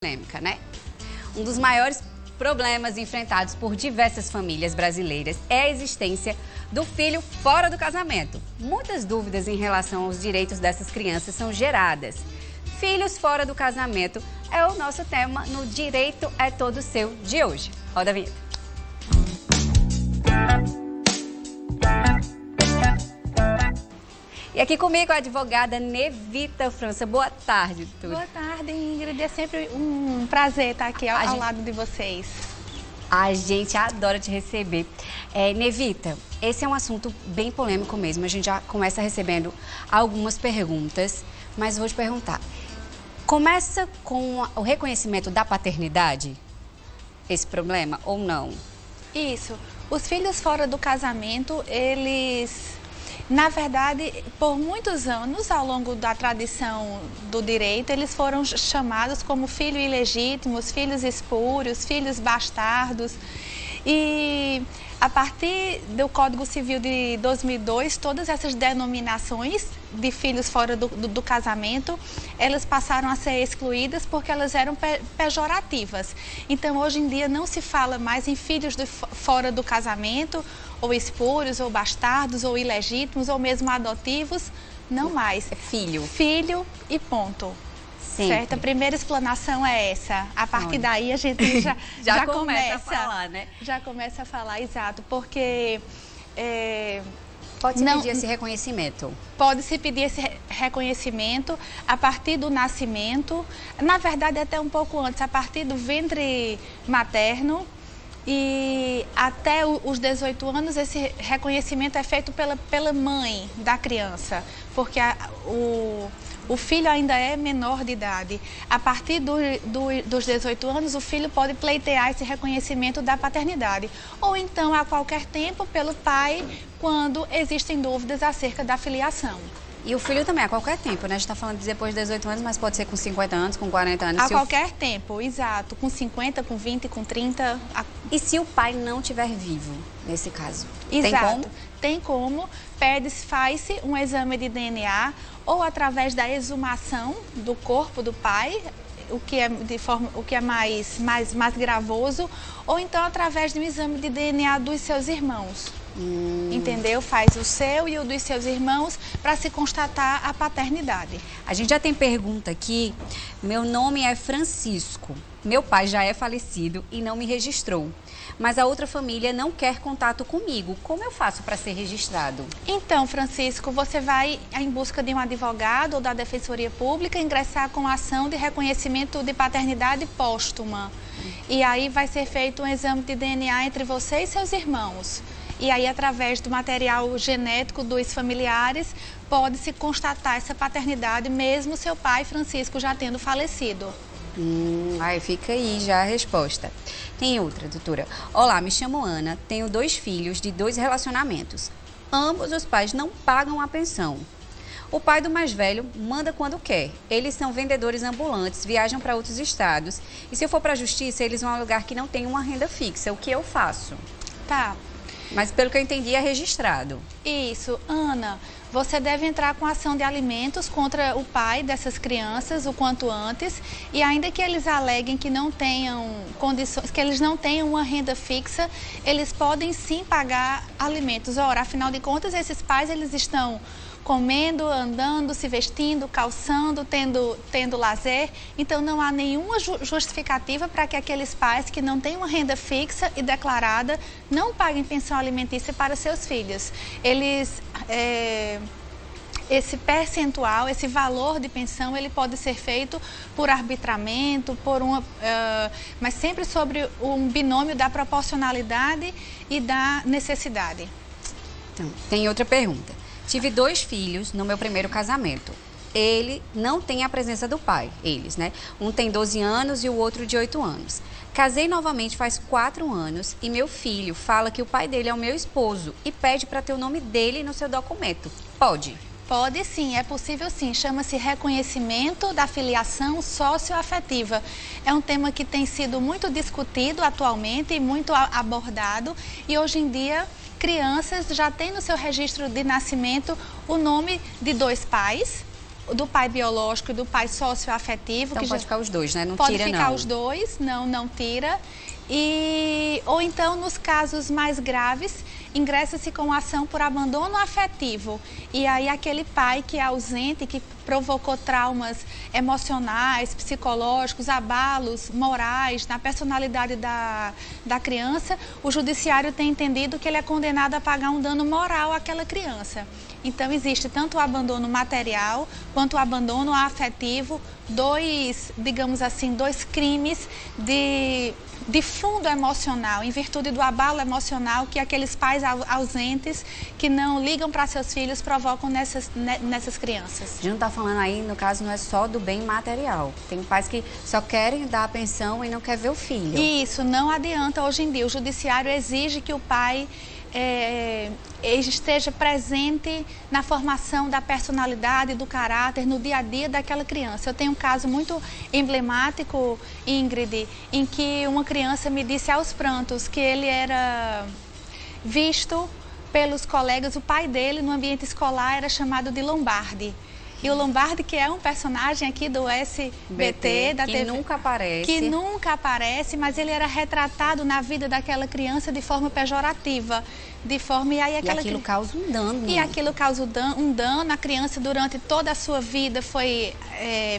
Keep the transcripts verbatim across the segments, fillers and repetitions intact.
polêmica, né? Um dos maiores problemas enfrentados por diversas famílias brasileiras é a existência do filho fora do casamento. Muitas dúvidas em relação aos direitos dessas crianças são geradas. Filhos fora do casamento é o nosso tema no Direito é Todo Seu de hoje. Roda a vinheta. E aqui comigo a advogada Nevita França. Boa tarde, doutora. Boa tarde, Ingrid. É sempre um prazer estar aqui ao, A ao gente... lado de vocês. A gente adora te receber. É, Nevita, esse é um assunto bem polêmico mesmo. A gente já começa recebendo algumas perguntas, mas vou te perguntar. Começa com o reconhecimento da paternidade, esse problema, ou não? Isso. Os filhos fora do casamento, eles... Na verdade, por muitos anos, ao longo da tradição do direito, eles foram chamados como filhos ilegítimos, filhos espúrios, filhos bastardos. E a partir do Código Civil de dois mil e dois, todas essas denominações de filhos fora do, do, do casamento, elas passaram a ser excluídas porque elas eram pe pejorativas. Então, hoje em dia, não se fala mais em filhos de fora do casamento, ou espúrios, ou bastardos, ou ilegítimos, ou mesmo adotivos, não mais. É filho. Filho e ponto. Sempre. Certo? A primeira explanação é essa. A partir Olha. daí a gente já, já, já começa, começa a falar, né? Já começa a falar, exato, porque... É, Pode-se não, pedir esse reconhecimento? Pode-se pedir esse reconhecimento a partir do nascimento, na verdade até um pouco antes, a partir do ventre materno, e até os dezoito anos esse reconhecimento é feito pela, pela mãe da criança, porque a, o... O filho ainda é menor de idade. A partir do, do, dos dezoito anos, o filho pode pleitear esse reconhecimento da paternidade. Ou então, a qualquer tempo, pelo pai, quando existem dúvidas acerca da filiação. E o filho também, a qualquer tempo, né? A gente está falando de depois de dezoito anos, mas pode ser com cinquenta anos, com quarenta anos. A se qualquer o... tempo, exato. Com cinquenta, com vinte, com trinta. A... E se o pai não estiver vivo, nesse caso? Exato. Tem como? Tem como. Pede-se, faz-se um exame de D N A ou através da exumação do corpo do pai, o que é, de forma, o que é mais, mais, mais gravoso, ou então através de um exame de D N A dos seus irmãos. Hum. Entendeu? Faz o seu e o dos seus irmãos para se constatar a paternidade. A gente já tem pergunta aqui. Meu nome é Francisco. Meu pai já é falecido e não me registrou. Mas a outra família não quer contato comigo. Como eu faço para ser registrado? Então, Francisco, você vai em busca de um advogado ou da Defensoria Pública ingressar com ação de reconhecimento de paternidade póstuma. Hum. E aí vai ser feito um exame de D N A entre você e seus irmãos. E aí, através do material genético dos familiares, pode-se constatar essa paternidade, mesmo seu pai, Francisco, já tendo falecido. Hum, aí fica aí já a resposta. Tem outra, doutora. Olá, me chamo Ana, tenho dois filhos de dois relacionamentos. Ambos os pais não pagam a pensão. O pai do mais velho manda quando quer. Eles são vendedores ambulantes, viajam para outros estados. E se eu for para a justiça, eles vão a um lugar que não tem uma renda fixa. O que eu faço? Tá. Mas pelo que eu entendi, é registrado. Isso. Ana, você deve entrar com ação de alimentos contra o pai dessas crianças o quanto antes. E ainda que eles aleguem que não tenham condições, que eles não tenham uma renda fixa, eles podem sim pagar alimentos. Ora, afinal de contas, esses pais, eles estão comendo, andando, se vestindo, calçando, tendo, tendo lazer. Então, não há nenhuma ju justificativa para que aqueles pais que não têm uma renda fixa e declarada não paguem pensão alimentícia para seus filhos. Eles... É... Esse percentual, esse valor de pensão, ele pode ser feito por arbitramento, por uma, uh, mas sempre sobre um binômio da proporcionalidade e da necessidade. Então, tem outra pergunta. Tive dois filhos no meu primeiro casamento. Ele não tem a presença do pai, eles, né? Um tem doze anos e o outro de oito anos. Casei novamente faz quatro anos e meu filho fala que o pai dele é o meu esposo e pede para ter o nome dele no seu documento. Pode? Pode sim, é possível sim. Chama-se reconhecimento da filiação socioafetiva. É um tema que tem sido muito discutido atualmente e muito abordado. E hoje em dia, crianças já têm no seu registro de nascimento o nome de dois pais do pai biológico e do pai socioafetivo. Então que pode já... ficar os dois, né? Não pode tira, não. Pode ficar os dois, não, não tira. E, ou então, nos casos mais graves, ingressa-se com ação por abandono afetivo. E aí aquele pai que é ausente, que provocou traumas emocionais, psicológicos, abalos morais na personalidade da, da criança, o judiciário tem entendido que ele é condenado a pagar um dano moral àquela criança. Então existe tanto o abandono material quanto o abandono afetivo, dois, digamos assim, dois crimes de, de fundo emocional, em virtude do abalo emocional que aqueles pais ausentes que não ligam para seus filhos provocam nessas, nessas crianças. A gente não está falando aí, no caso, não é só do bem material. Tem pais que só querem dar a pensão e não quer ver o filho. Isso, não adianta hoje em dia. O judiciário exige que o pai É, esteja presente na formação da personalidade, do caráter, no dia a dia daquela criança. Eu tenho um caso muito emblemático, Ingrid, em que uma criança me disse aos prantos que ele era visto pelos colegas, o pai dele no ambiente escolar era chamado de Lombardi. E o Lombardi, que é um personagem aqui do S B T, da que T V, nunca aparece. Que nunca aparece, mas ele era retratado na vida daquela criança de forma pejorativa. De forma, e aí aquela e aquilo causa um dano. E aquilo causa um dano. A criança, durante toda a sua vida, foi, é,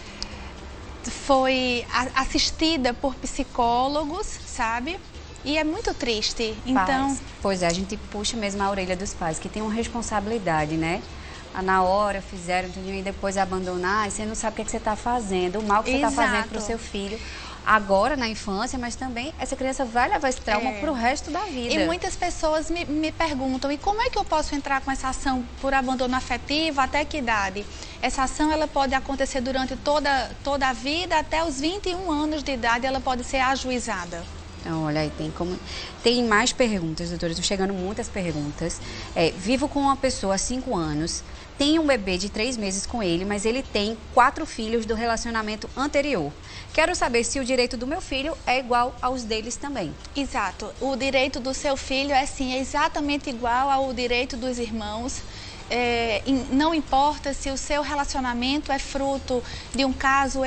foi assistida por psicólogos, sabe? E é muito triste. Então... Pais. Pois é, a gente puxa mesmo a orelha dos pais, que tem uma responsabilidade, né? Na hora fizeram tudo e depois abandonar, e você não sabe o que, é que você está fazendo, o mal que você está fazendo para o seu filho. Agora, na infância, mas também essa criança vai levar esse trauma é. para o resto da vida. E muitas pessoas me, me perguntam, e como é que eu posso entrar com essa ação por abandono afetivo, até que idade? Essa ação ela pode acontecer durante toda, toda a vida, até os vinte e um anos de idade ela pode ser ajuizada. Então, olha aí, tem como... Tem mais perguntas, doutora, estão chegando muitas perguntas. É, vivo com uma pessoa há cinco anos, tenho um bebê de três meses com ele, mas ele tem quatro filhos do relacionamento anterior. Quero saber se o direito do meu filho é igual aos deles também. Exato. O direito do seu filho é sim, é exatamente igual ao direito dos irmãos. É, não importa se o seu relacionamento é fruto de um caso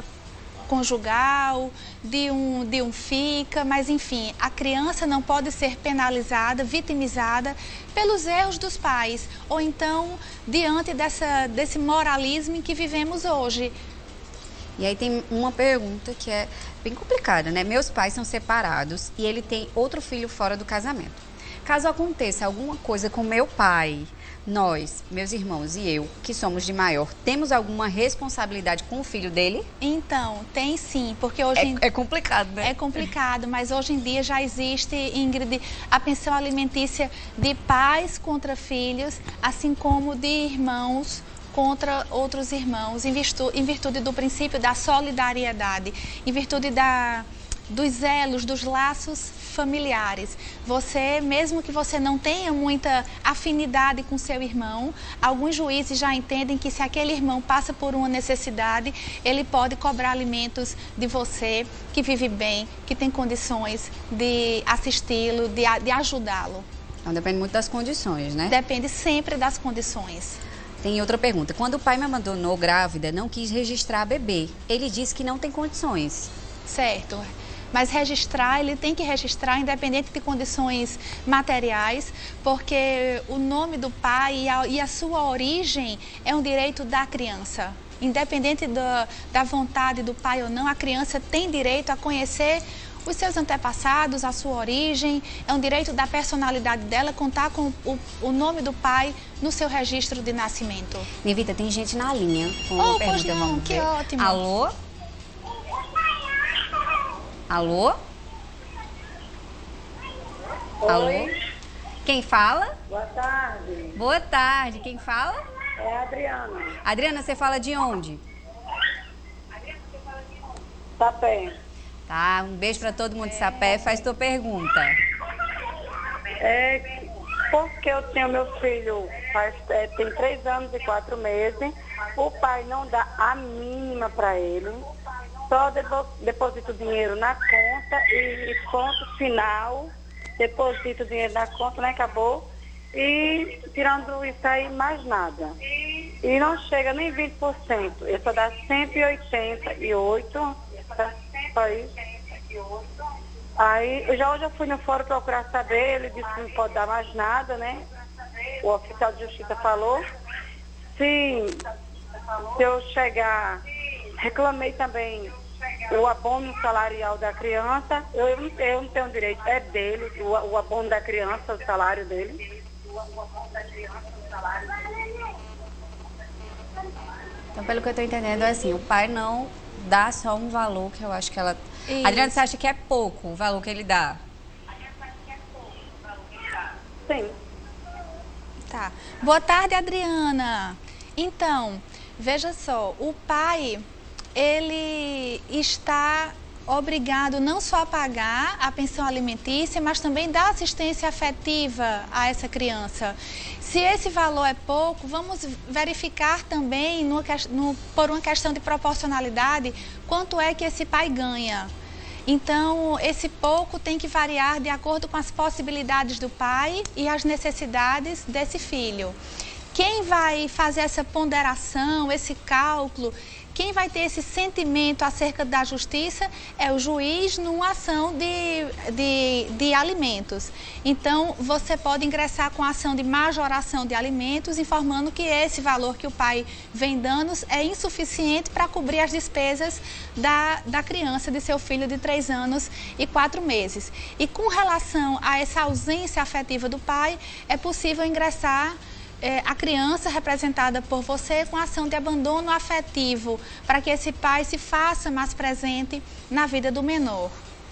extraconjugal, de um, de um fica, mas enfim, a criança não pode ser penalizada, vitimizada pelos erros dos pais, ou então diante dessa, desse moralismo em que vivemos hoje. E aí tem uma pergunta que é bem complicada, né? Meus pais são separados e ele tem outro filho fora do casamento. Caso aconteça alguma coisa com meu pai, nós, meus irmãos e eu, que somos de maior, temos alguma responsabilidade com o filho dele? Então, tem sim, porque hoje... É, em... é complicado, né? É complicado, mas hoje em dia já existe, Ingrid, a pensão alimentícia de pais contra filhos, assim como de irmãos contra outros irmãos, em virtude, em virtude do princípio da solidariedade, em virtude da, dos elos, dos laços familiares. Você, mesmo que você não tenha muita afinidade com seu irmão, alguns juízes já entendem que se aquele irmão passa por uma necessidade, ele pode cobrar alimentos de você, que vive bem, que tem condições de assisti-lo, de, de ajudá-lo. Então depende muito das condições, né? Depende sempre das condições. Tem outra pergunta. Quando o pai me abandonou grávida, não quis registrar a bebê. Ele disse que não tem condições. Certo. Mas registrar, ele tem que registrar independente de condições materiais, porque o nome do pai e a, e a sua origem é um direito da criança. Independente da, da vontade do pai ou não, a criança tem direito a conhecer os seus antepassados, a sua origem, é um direito da personalidade dela contar com o, o nome do pai no seu registro de nascimento. Nivita, tem gente na linha com uma oh, pergunta, pois não, vamos que ver. ótimo. Alô? Alô? Oi. Alô? Quem fala? Boa tarde. Boa tarde. Quem fala? É a Adriana. Adriana, você fala de onde? Sapé. Tá, um beijo para todo mundo de Sapé. Faz tua pergunta. É porque eu tenho meu filho, faz, é, tem três anos e quatro meses. O pai não dá a mínima para ele. Só deposita o dinheiro na conta e ponto final. Deposita o dinheiro na conta, né? Acabou. E tirando isso aí, mais nada. e não chega nem vinte por cento. Ele só dá cento e oitenta e oito, só isso. Aí, eu já hoje eu fui no fórum procurar saber, ele disse que não pode dar mais nada, né? O oficial de justiça falou. Se, se eu chegar, reclamei também o abono salarial da criança, eu, eu não tenho direito, é dele, o, o abono da criança, o salário dele. Então, pelo que eu estou entendendo, é assim, o pai não dá só um valor que eu acho que ela... Isso. Adriana, você acha que é pouco o valor que ele dá? Sim. Tá. Boa tarde, Adriana. Então, veja só, o pai, ele está obrigado não só a pagar a pensão alimentícia, mas também dar assistência afetiva a essa criança. Se esse valor é pouco, vamos verificar também, no, no, por uma questão de proporcionalidade, quanto é que esse pai ganha. Então, esse pouco tem que variar de acordo com as possibilidades do pai e as necessidades desse filho. Quem vai fazer essa ponderação, esse cálculo, quem vai ter esse sentimento acerca da justiça é o juiz numa ação de, de, de alimentos. Então, você pode ingressar com a ação de majoração de alimentos, informando que esse valor que o pai vem dando é insuficiente para cobrir as despesas da, da criança, de seu filho de três anos e quatro meses. E com relação a essa ausência afetiva do pai, é possível ingressar a criança representada por você com ação de abandono afetivo, para que esse pai se faça mais presente na vida do menor.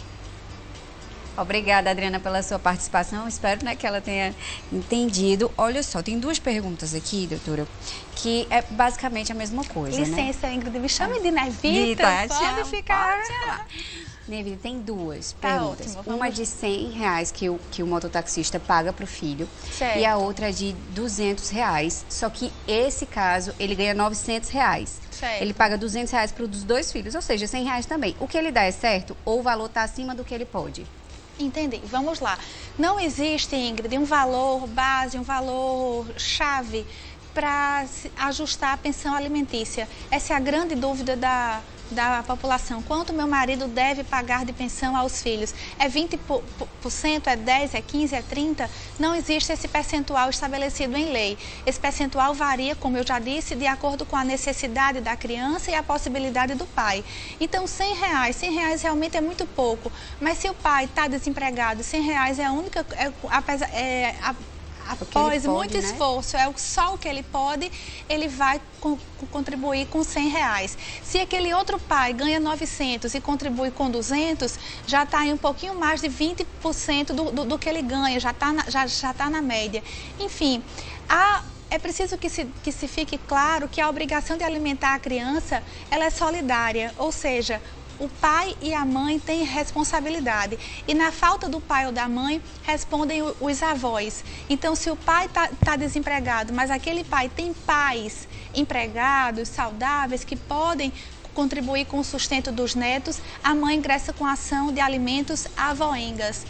Obrigada, Adriana, pela sua participação. Espero, né, que ela tenha entendido. Olha só, tem duas perguntas aqui, doutora, que é basicamente a mesma coisa, Licença, né? Ingrid, me chame de Nevita, Vita, pode tchau, ficar... Pode Nevita, tem duas tá perguntas. Ótimo, vamos... Uma de cem reais que o, que o mototaxista paga para o filho. Certo. E a outra de duzentos reais. Só que esse caso, ele ganha novecentos reais. Certo. Ele paga duzentos reais para os dois filhos, ou seja, cem reais também. O que ele dá é certo ou o valor está acima do que ele pode? Entendi. Vamos lá. Não existe, Ingrid, um valor base, um valor chave para ajustar a pensão alimentícia. Essa é a grande dúvida da, da população. Quanto meu marido deve pagar de pensão aos filhos? É vinte por cento, é dez por cento, é quinze por cento, é trinta por cento? Não existe esse percentual estabelecido em lei. Esse percentual varia, como eu já disse, de acordo com a necessidade da criança e a possibilidade do pai. Então, cem reais, cem reais realmente é muito pouco. Mas se o pai está desempregado, cem reais é a única... É, apesar, é, a, após pode, muito né? esforço, é só o que ele pode, ele vai co contribuir com cem reais. Se aquele outro pai ganha novecentos e contribui com duzentos, já está em um pouquinho mais de vinte por cento do, do, do que ele ganha, já está na, já, já tá na média. Enfim, a... É preciso que se, que se fique claro que a obrigação de alimentar a criança, ela é solidária, ou seja, o pai e a mãe têm responsabilidade. E na falta do pai ou da mãe, respondem os avós. Então, se o pai está tá desempregado, mas aquele pai tem pais empregados, saudáveis, que podem contribuir com o sustento dos netos, a mãe ingressa com a ação de alimentos avoengas,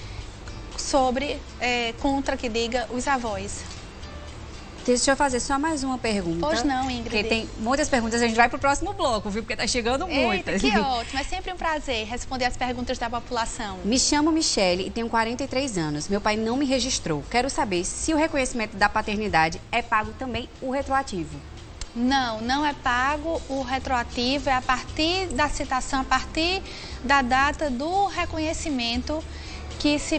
sobre, é, contra que diga os avós. Deixa eu fazer só mais uma pergunta. Pois não, Ingrid. Porque tem muitas perguntas, a gente vai para o próximo bloco, viu? Porque tá chegando muitas. Eita, que ótimo, é sempre um prazer responder as perguntas da população. Me chamo Michele e tenho quarenta e três anos. Meu pai não me registrou. Quero saber se o reconhecimento da paternidade é pago também o retroativo. Não, não é pago o retroativo, é a partir da citação, a partir da data do reconhecimento que se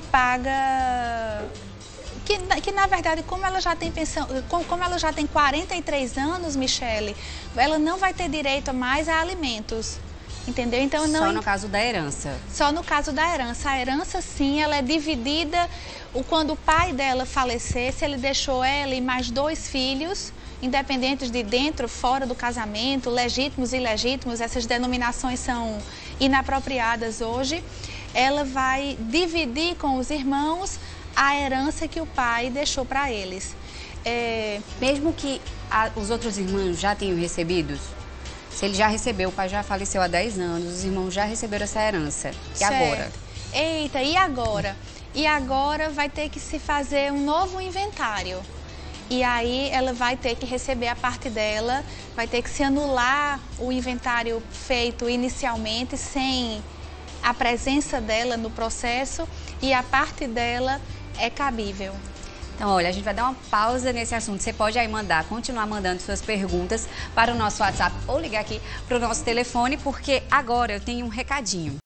paga... Que, que, na verdade, como ela já tem pensão, como ela já tem quarenta e três anos, Michele, ela não vai ter direito mais a alimentos, entendeu? Então, não, só no caso da herança. Só no caso da herança. A herança, sim, ela é dividida, quando o pai dela falecesse, ele deixou ela e mais dois filhos, independentes de dentro, fora do casamento, legítimos e ilegítimos, essas denominações são inapropriadas hoje. Ela vai dividir com os irmãos a herança que o pai deixou para eles. É... Mesmo que a, os outros irmãos já tenham recebidos, se ele já recebeu, o pai já faleceu há dez anos, os irmãos já receberam essa herança. E certo. Agora? Eita, e agora? E agora vai ter que se fazer um novo inventário. e aí ela vai ter que receber a parte dela, vai ter que se anular o inventário feito inicialmente sem a presença dela no processo e a parte dela é cabível. Então, olha, a gente vai dar uma pausa nesse assunto. Você pode aí mandar, continuar mandando suas perguntas para o nosso WhatsApp ou ligar aqui para o nosso telefone, porque agora eu tenho um recadinho.